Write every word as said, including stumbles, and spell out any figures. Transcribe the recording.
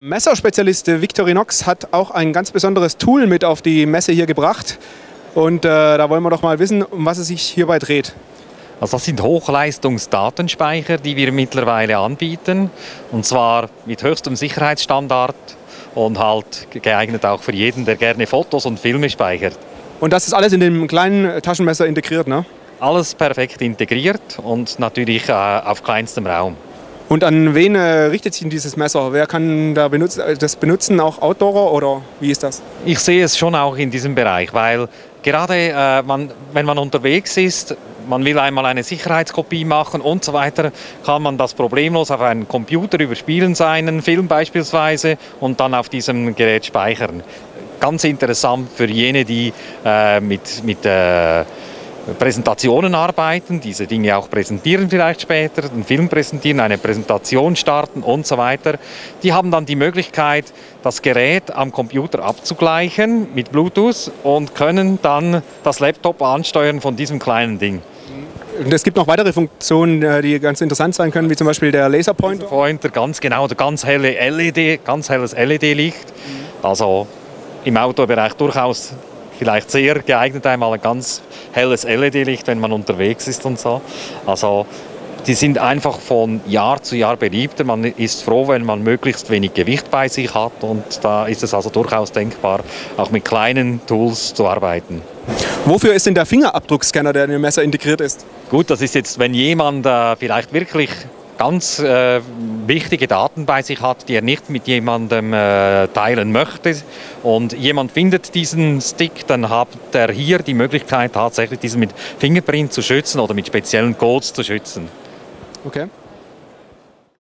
Messerspezialist Victorinox hat auch ein ganz besonderes Tool mit auf die Messe hier gebracht. Und äh, da wollen wir doch mal wissen, um was es sich hierbei dreht. Also das sind Hochleistungsdatenspeicher, die wir mittlerweile anbieten. Und zwar mit höchstem Sicherheitsstandard und halt geeignet auch für jeden, der gerne Fotos und Filme speichert. Und das ist alles in dem kleinen Taschenmesser integriert, ne? Alles perfekt integriert und natürlich äh, auf kleinstem Raum. Und an wen äh, richtet sich dieses Messer? Wer kann da benutz das benutzen? Auch Outdoorer oder wie ist das? Ich sehe es schon auch in diesem Bereich, weil gerade äh, man, wenn man unterwegs ist, man will einmal eine Sicherheitskopie machen und so weiter, kann man das problemlos auf einen Computer überspielen, seinen Film beispielsweise, und dann auf diesem Gerät speichern. Ganz interessant für jene, die äh, mit, mit äh, Präsentationen arbeiten, diese Dinge auch präsentieren vielleicht später, einen Film präsentieren, eine Präsentation starten und so weiter. Die haben dann die Möglichkeit, das Gerät am Computer abzugleichen mit Bluetooth und können dann das Laptop ansteuern von diesem kleinen Ding. Und es gibt noch weitere Funktionen, die ganz interessant sein können, wie zum Beispiel der Laserpointer. Laserpointer, ganz genau, der ganz helle L E D, ganz helles L E D-Licht. Also im Outdoor-Bereich durchaus vielleicht sehr geeignet, einmal ein ganz helles L E D-Licht, wenn man unterwegs ist und so. Also die sind einfach von Jahr zu Jahr beliebter. Man ist froh, wenn man möglichst wenig Gewicht bei sich hat, und da ist es also durchaus denkbar, auch mit kleinen Tools zu arbeiten. Wofür ist denn der Fingerabdruckscanner, der in dem Messer integriert ist? Gut, das ist jetzt, wenn jemand äh, vielleicht wirklich ganz äh, wichtige Daten bei sich hat, die er nicht mit jemandem äh, teilen möchte, und jemand findet diesen Stick, dann hat er hier die Möglichkeit, tatsächlich diesen mit Fingerprint zu schützen oder mit speziellen Codes zu schützen. Okay.